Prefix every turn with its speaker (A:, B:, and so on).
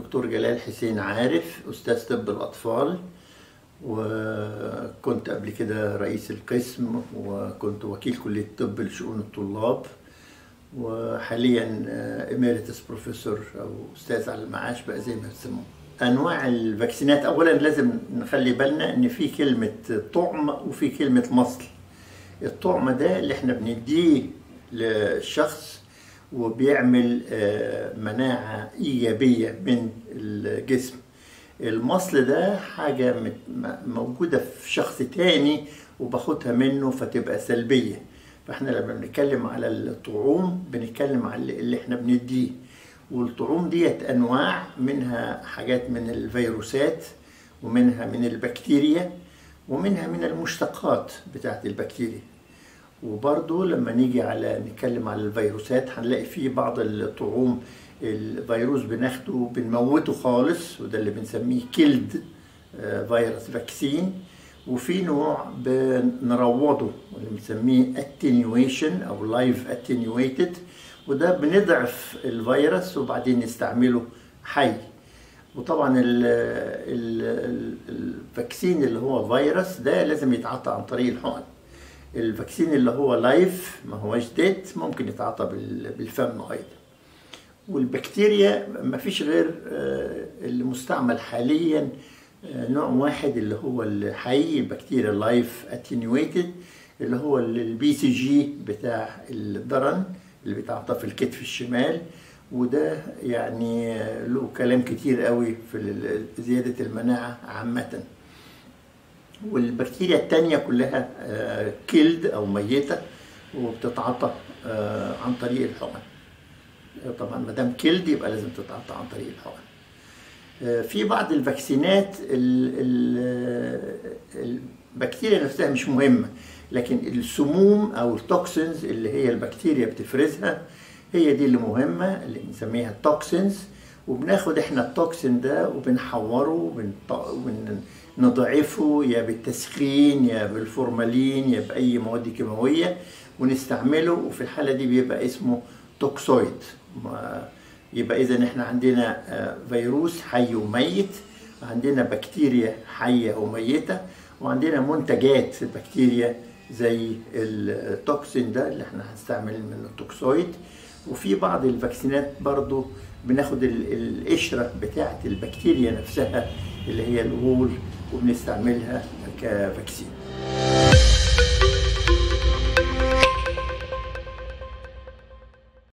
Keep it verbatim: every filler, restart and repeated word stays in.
A: دكتور جلال حسين عارف، أستاذ طب الأطفال، وكنت قبل كده رئيس القسم، وكنت وكيل كلية طب لشؤون الطلاب، وحاليا إميريتس بروفيسور أو أستاذ على المعاش بقى زي ما بيسموه. أنواع الفاكسينات، أولا لازم نخلي بالنا إن في كلمة طعم وفي كلمة مصل. الطعم ده اللي احنا بنديه للشخص وبيعمل مناعة إيجابية من الجسم. المصل ده حاجة موجودة في شخص تاني وباخدها منه فتبقى سلبية. فاحنا لما بنتكلم على الطعوم بنتكلم على اللي احنا بنديه، والطعوم ديت أنواع، منها حاجات من الفيروسات ومنها من البكتيريا ومنها من المشتقات بتاعت البكتيريا. وبرضو لما نيجي على نتكلم على الفيروسات هنلاقي فيه بعض الطعوم الفيروس بناخده بنموته خالص، وده اللي بنسميه كيلد فيروس فاكسين، وفي نوع بنروضه واللي بنسميه attenuation او لايف attenuated، وده بنضعف الفيروس وبعدين نستعمله حي. وطبعا الفاكسين اللي هو فيروس ده لازم يتعاطى عن طريق الحقن. الفاكسين اللي هو لايف ما هوش ديت ممكن يتعاطى بالفم ايضا. والبكتيريا ما فيش غير المستعمل حاليا نوع واحد اللي هو الحي، بكتيريا لايف اتنيويتد، اللي هو البي سي جي بتاع الضرن اللي بيتعاطى في الكتف الشمال، وده يعني له كلام كتير قوي في زيادة المناعة عامة. والبكتيريا التانية كلها كيلد أو ميتة وبتتعاطى عن طريق الحقن. طبعا ما دام كيلد يبقى لازم تتعاطى عن طريق الحقن. في بعض الفاكسينات البكتيريا نفسها مش مهمة، لكن السموم أو التوكسينز اللي هي البكتيريا بتفرزها هي دي اللي مهمة، اللي بنسميها التوكسينز. وبناخد احنا التوكسين ده وبنحوره ونضعفه يا بالتسخين يا بالفورمالين يا بأي مواد كيماوية ونستعمله، وفي الحالة دي بيبقى اسمه توكسويد. يبقى إذا احنا عندنا فيروس حي وميت، عندنا بكتيريا حية وميتة، وعندنا منتجات بكتيريا زي التوكسين ده اللي احنا هنستعمل منه التوكسويد. وفي بعض الفاكسينات برضو بناخد القشرة بتاعة البكتيريا نفسها اللي هي الغول وبنستعملها كفاكسين.